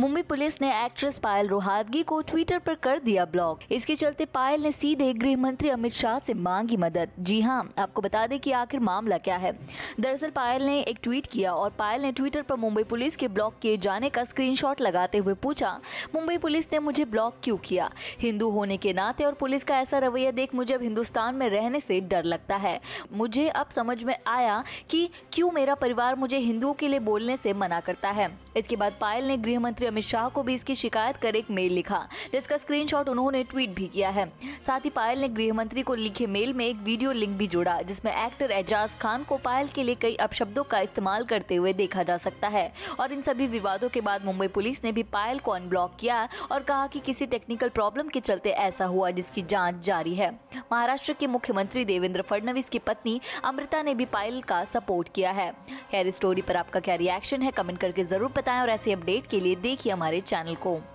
Mumbai police ने actress Payal Rohatgi को Twitter पर कर दिया ब्लॉक। इसके चलते पायल ने सीधे गृह मंत्री अमित शाह से मांगी मदद। जी हां, आपको बता दें कि आखिर मामला क्या है। दरअसल पायल ने एक ट्वीट किया और पायल ने ट्विटर पर मुंबई पुलिस के ब्लॉक किए जाने का स्क्रीनशॉट लगाते हुए पूछा, मुंबई पुलिस ने मुझे ब्लॉक क्यों किया? हिंदू होने के नाते और पुलिस का ऐसा रवैया देख मुझे अब हिंदुस्तान में रहने से डर लगता है। मुझे अब समझ में आया कि क्यों मेरा परिवार मुझे हिंदुओं के लिए बोलने से मना करता है। इसके बाद पायल ने गृह मंत्री अमित शाह को भी इसकी शिकायत कर एक मेल लिखा, जिसका स्क्रीनशॉट उन्होंने ट्वीट भी किया है। साथ ही पायल ने गृह मंत्री को लिखे मेल में एक वीडियो लिंक भी जोड़ा, जिसमें एक्टर एजाज खान को पायल के लिए कई अपशब्दों का इस्तेमाल करते हुए देखा जा सकता है। और इन सभी विवादों के बाद मुंबई पुलिस ने भी पायल को अनब्लॉक किया और कहा कि किसी टेक्निकल प्रॉब्लम के चलते ऐसा हुआ, जिसकी जांच जारी है। महाराष्ट्र के मुख्यमंत्री देवेंद्र फडणवीस की पत्नी अमृता ने भी पायल का सपोर्ट किया है। खैर, इस स्टोरी पर आपका क्या रिएक्शन है, कमेंट करके जरूर बताएं और ऐसे अपडेट के लिए देखिए हमारे चैनल को।